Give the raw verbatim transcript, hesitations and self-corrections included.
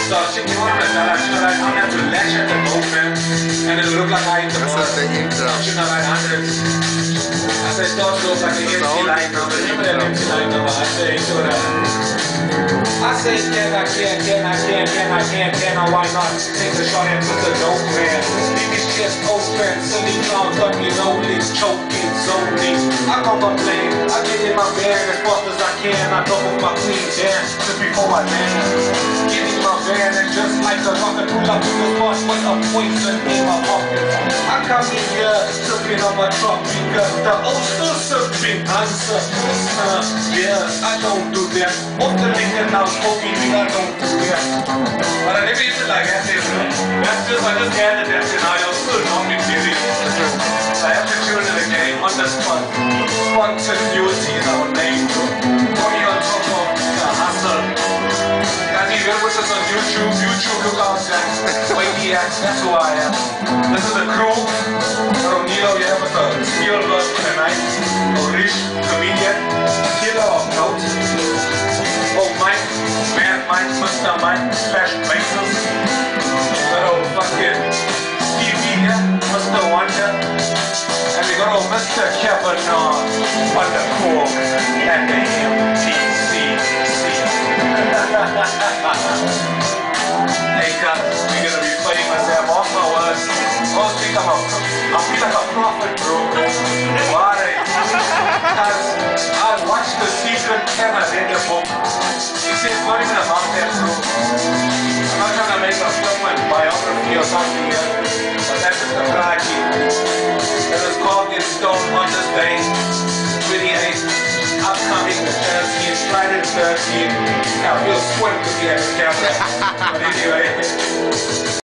So I was thinking, what am I gonna do? Should I I'm have to latch at the boat, man? And it looked like I ain't the That's the intro. Should not like hundreds. I said, thought it was like an empty line number. Remember that empty line number? I said, so that. I say, can I, can, can I, can, can I, can, can I, why not? Take a shot and put the dope, man. Leave his chest open, silly clowns, got me lonely, choking, zoning. I can't complain, I get in my bed as fast as I can. I double my queen dance just before I land. Get in my van and just like a rocket, pull up to the spot with a poison in my pocket. I come in here, tripping on my truck because the old still serving answer. Uh, yeah, I don't do that. Off the link and now smoking, I don't do that. But I never used to like that. That's just, I just gathered that scenario, still not me busy. I have to tune in the game on the spot. Spontaneity is our name, bro. Only on top of the hustle. Guys, you can watch us on YouTube. YouTube, look out, Jack. Waityats, that's who I am. This is the crew. From Nilo, you have a Spielberg in the night. Rich, comedian, killer of note. Oh, Mike, man, Mike, Mister Mike, slash Mason. Little fucking Stevie, yeah, Mister Wonder. And we got old Mister Kavanaugh on the cool at the M T C C. Hey, guys, we're gonna be famous. I'm off my words. Most think I'm a, I feel like a prophet, bro. Why? Because I watched The Secret and I read the book. He says, not even about that, bro. I'm not trying to make a film and biography or something here, but that's just a tragedy. It was carved in stone on this day, twenty-eight, upcoming the thirteenth, Friday the thirteenth. I feel squint to be at the camera. But anyway.